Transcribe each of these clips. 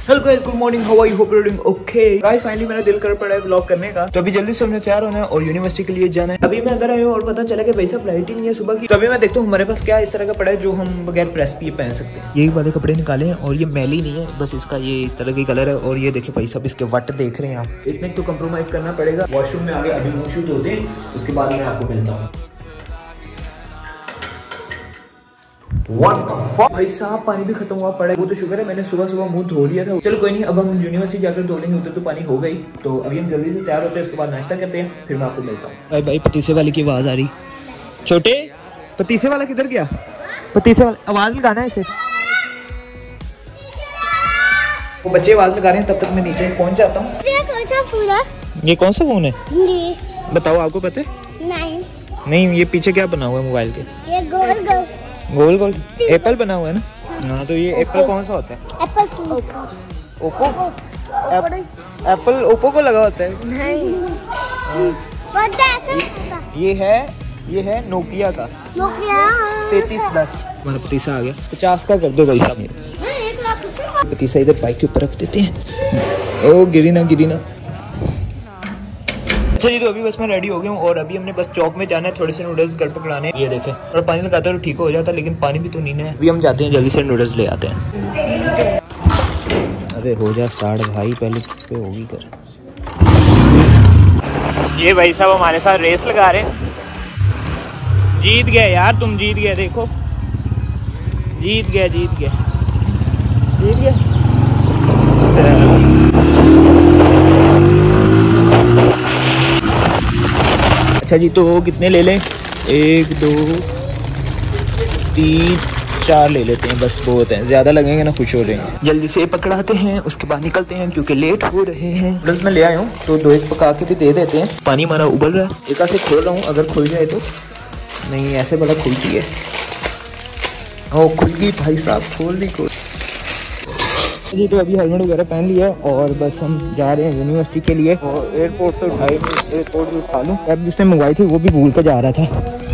Hello guys, good morning, how are you, hope you are doing okay. Guys finally मेरा दिल कर पड़ा है व्लॉग करने का, तो अभी जल्दी से हमने तैयार होना है और यूनिवर्सिटी के लिए जाना है। अभी मैं अंदर आया हूँ और पता चला कि भाई साहब फ्लाइट ही नहीं है सुबह की। तो अभी मैं देखता हूँ हमारे पास क्या इस तरह का पड़ा है जो हम बगैर प्रेस किए पहन सकते हैं। यही वाले कपड़े निकाले हैं और ये मैली नहीं है, बस इसका ये इस तरह की कलर है। और ये देखिए भाई साहब इसके वट देख रहे हैं आप, इतने तो कम्प्रोमाइज करना पड़ेगा। वॉशरूम में आगे अभी मुँह शूट होते हैं, उसके बाद मैं आपको मिलता हूँ। What the fuck? भाई साहब पानी भी खत्म हुआ पड़ा है। वो तो शुक्र है मैंने सुबह सुबह मुंह धो लिया था। चलो कोई नहीं, अब हम यूनिवर्सिटी जाकर धो लेंगे, उधर तो पानी हो गई। तो अभी हम जल्दी से तैयार होते हैं, उसके बाद नाश्ता करते हैं, फिर मैं आपको मिलता हूँ। भाई भाई पतीसे वाले की आवाज आ रही। छोटे पतीसे वाला किधर गया? पतीसे वाला आवाज लगाना है इसे। वो बच्चे आवाज लगा रहे हैं, तब तक मैं नीचे पहुँच जाता हूँ। ये कौन सा फोन है? बताओ, आपको पता है? नहीं, ये पीछे क्या बना हुआ है मोबाइल के? ये गोल गोल एप्पल बना हुआ है ना। हाँ, तो ये एप्पल कौन सा होता है? ओप्पो। एप्पल ओप्पो को लगा होता है? नहीं। ये है नोकिया का 3310। हमारा पतीसा आ गया। 50 का कर दो भाई साहब। पतीसा इधर बाइक के ऊपर रख देते हैं। ओ गिरी ना। अच्छा जी, तो अभी बस मैं रेडी हो गया हूँ और अभी हमने बस चौक में जाना है, थोड़े से नूडल्स घर पर बनाने। ये देखें, और पानी लगाता है तो ठीक हो जाता है, लेकिन पानी भी तो नहीं है। अभी हम जाते हैं, जल्दी से नूडल्स ले आते हैं। अरे हो जा स्टार्ट भाई, पहले पे होगी कर। ये भाई साहब हमारे साथ रेस लगा रहे हैं। जीत गए यार, तुम जीत गए, देखो जीत गए। अच्छा जी, तो कितने ले लें? 1 2 3 4 ले लेते हैं, बस बहुत है, ज्यादा लगेंगे ना खुश हो रहे हैं। जल्दी से पकड़ाते हैं, उसके बाद निकलते हैं क्योंकि लेट हो रहे हैं। नूडल्स में ले आया हूँ, तो 2 एक पका के भी दे देते हैं। पानी हमारा उबल रहा है, एक से खोल रहा हूँ, अगर खुल जाए तो। नहीं, ऐसे बड़ा खुलती है। ओ खुल गई भाई साहब, खोल दी। जी, तो अभी हेलमेट वगैरह पहन लिया और बस हम जा रहे हैं यूनिवर्सिटी के लिए। और एयरपोर्ट से एयरपोर्ट से उठा लूँ, कैब जिसने मंगवाई थी वो भी भूल कर जा रहा था।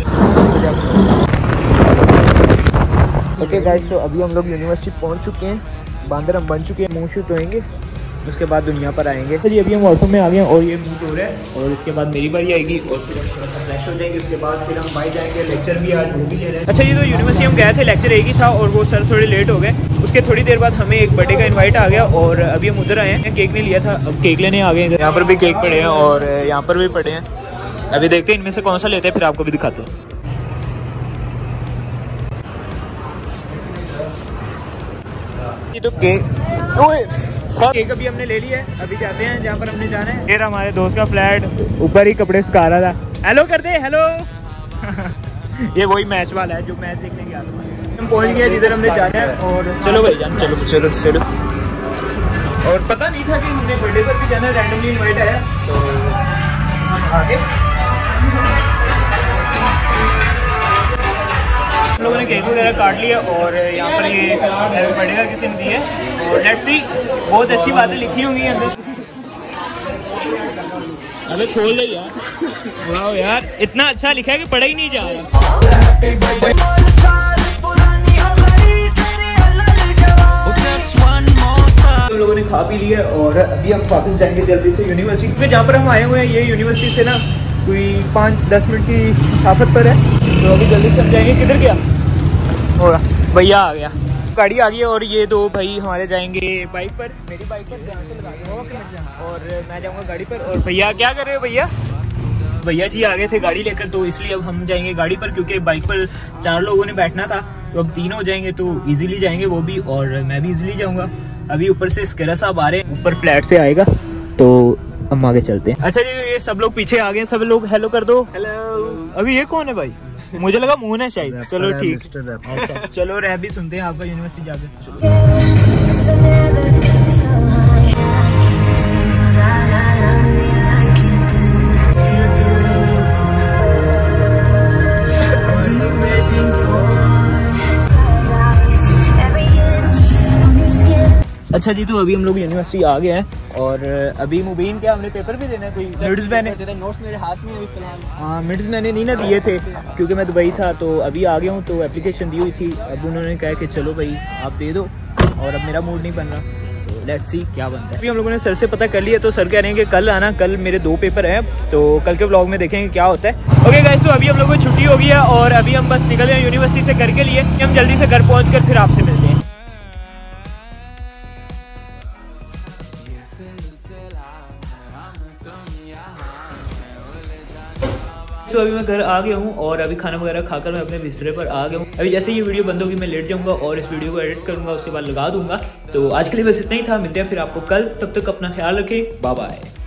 ओके गाइस, तो अभी हम लोग यूनिवर्सिटी पहुंच चुके हैं। बांदर हम बन चुके हैं, मुँह शूट होएंगे, उसके बाद दुनिया पर आएंगे। जी, अभी हम वॉशरूम में आ गए और ये मुँह धो रहे हैं और इसके बाद मेरी बारी आएगी और फिर हम थोड़ा सा फ्रेश हो जाएंगे। उसके बाद फिर हम बाहर जाएंगे, लेक्चर भी आज वो भी ले रहे हैं। अच्छा जी, तो यूनिवर्सिटी हम गए थे, लेक्चर एक ही था और वो सर थोड़े लेट हो गए। उसके थोड़ी देर बाद हमें एक बर्थडे का इनवाइट आ गया और अभी हम उधर आए हैं। केक नहीं लिया था, अब केक लेने आ गए। यहाँ पर भी केक पड़े हैं और यहाँ पर भी पड़े हैं। अभी देखते हैं इनमें से कौन सा लेते हैं, फिर आपको भी दिखाते हैं। ये तो केक अभी हमने ले लिया है, अभी जाते हैं जहाँ पर हमने जाना है। फिर हमारे दोस्त का फ्लैट ऊपर ही कपड़े सुखा रहा था। हेलो कर दे, हेलो। ये वही मैच वाला है जो मैच देखने गया था। हम पहुँच गए जिधर हमने जाना है और चलो भाई जान, चलो। और पता नहीं था कि हमने बर्थडे पर भी जाना है, रैंडमली इनवाइट आया तो हम आगे। हम लोगों ने केक वगैरह काट लिया और यहाँ पर ये बर्थडे का किसी ने दी है और लेट्स सी, बहुत अच्छी बातें लिखी होंगी अंदर। अबे खोल दे यार। वाह यार, इतना अच्छा लिखा है कि पढ़ा ही नहीं जा रहा। हम लोगों ने खा पी लिया और अभी हम वापस जाएंगे जल्दी से यूनिवर्सिटी, क्योंकि जहाँ पर हम आए हुए हैं ये यूनिवर्सिटी से ना कोई 5-10 मिनट की मुसाफत पर है। तो अभी जल्दी से हम जाएंगे। किधर गया होगा? भैया आ गया, गाड़ी आ गई है और ये 2 भाई हमारे जाएंगे बाइक पर। मेरी बाइक पर ध्यान से लगा के और मैं जाऊँगा गाड़ी पर। और भैया क्या कर रहे हो? भैया जी आ गए थे गाड़ी लेकर, तो इसलिए अब हम जाएंगे गाड़ी पर, क्योंकि बाइक पर 4 लोगों ने बैठना था, तो अब 3 हो जाएंगे तो इजीली जाएंगे वो भी और मैं भी इजीली जाऊँगा। अभी ऊपर से स्केरा साहब आ रहे हैं, ऊपर फ्लैट से आएगा, तो हम आगे चलते हैं। अच्छा जी, ये सब लोग पीछे आ गए, सब लोग हेलो कर दो। हेलो। अभी ये कौन है भाई? मुझे लगा मुंह है शायद। चलो ठीक, अच्छा चलो रैप भी सुनते हैं आपका यूनिवर्सिटी जाके। अच्छा जी, तो अभी हम लोग यूनिवर्सिटी आ गए हैं और अभी मुबीन क्या हमने पेपर भी देना है। कोई मिड्स मैंने नोट्स मेरे हाथ में फिलहाल। हाँ, मिड्स मैंने नहीं ना दिए थे क्योंकि मैं दुबई था, तो अभी आ गया हूँ, तो एप्लीकेशन दी हुई थी। अब उन्होंने कहा कि चलो भाई आप दे दो, और अब मेरा मूड नहीं बन रहा, तो लेट्स सी क्या बनता है। अभी हम लोगों ने सर से पता कर लिया, तो सर कह रहे हैं कि कल आना, कल मेरे 2 पेपर हैं, तो कल के व्लॉग में देखेंगे क्या होता है। ओके गाइस, तो अभी हम लोगों को छुट्टी हो गई है और अभी हम बस निकल गए यूनिवर्सिटी से घर के लिए। हम जल्दी से घर पहुँच कर फिर आपसे मिलते हैं। तो अभी मैं घर आ गया हूँ और अभी खाना वगैरह खाकर मैं अपने बिस्तरे पर आ गया हूँ। अभी जैसे ये वीडियो बंद होगी मैं लेट जाऊँगा और इस वीडियो को एडिट करूँगा, उसके बाद लगा दूंगा। तो आज के लिए बस इतना ही था, मिलते हैं फिर आपको कल, तब तक अपना ख्याल रखें, बाय बाय।